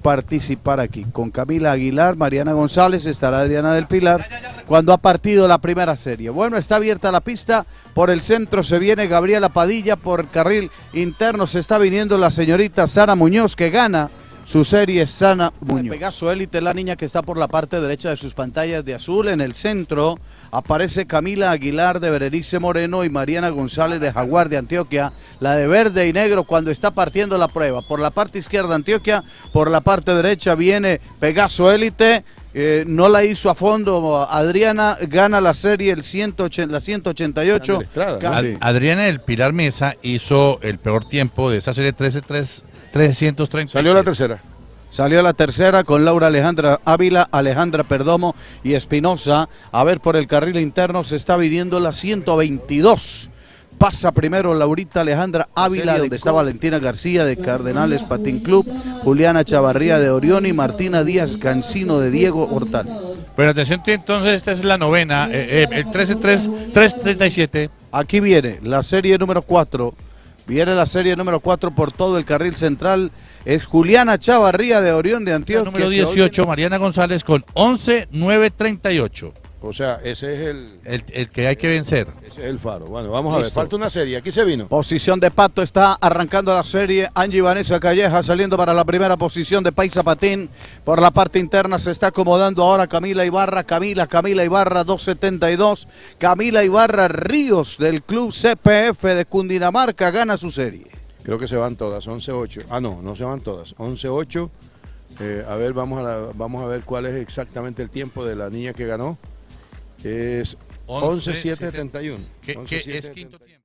participar aquí. Con Camila Aguilar, Mariana González, estará Adriana del Pilar cuando ha partido la primera serie. Bueno, está abierta la pista, por el centro se viene Gabriela Padilla, por el carril interno se está viniendo la señorita Sara Muñoz, que gana su serie. Sana Muñoz. Pegaso Élite, la niña que está por la parte derecha de sus pantallas de azul. En el centro aparece Camila Aguilar de Berenice Moreno y Mariana González de Jaguar de Antioquia, la de verde y negro cuando está partiendo la prueba. Por la parte izquierda Antioquia, por la parte derecha viene Pegaso Élite. No la hizo a fondo Adriana, gana la serie la 188. Adriana del Pilar Mesa hizo el peor tiempo de esa serie 330. Salió la tercera. Salió la tercera con Laura Alejandra Ávila, Alejandra Perdomo y Espinosa. A ver, por el carril interno se está viniendo la 122. Pasa primero Laurita Alejandra Ávila, donde está Valentina García de Cardenales Patín Club, Juliana Chavarría de Orión y Martina Díaz Cancino de Diego Hortales. Pero atención, entonces esta es la novena, el 337. Aquí viene la serie número 4. Viene la serie número 4 por todo el carril central. Es Juliana Chavarría de Orión de Antioquia. Número 18, Mariana González con 11.938. O sea, ese es el que hay que vencer. Ese es el faro. Bueno, vamos a ver. Falta una serie. Aquí se vino. Posición de pato. Está arrancando la serie. Angie Vanessa Calleja saliendo para la primera posición de Paisa Patín. Por la parte interna se está acomodando ahora Camila Ibarra. Camila Ibarra 272. Camila Ibarra Ríos del club CPF de Cundinamarca gana su serie. Creo que se van todas. 11-8. Ah, no se van todas. 11-8. A ver, vamos a ver cuál es exactamente el tiempo de la niña que ganó. Es 11.771. ¿Qué es quinto tiempo?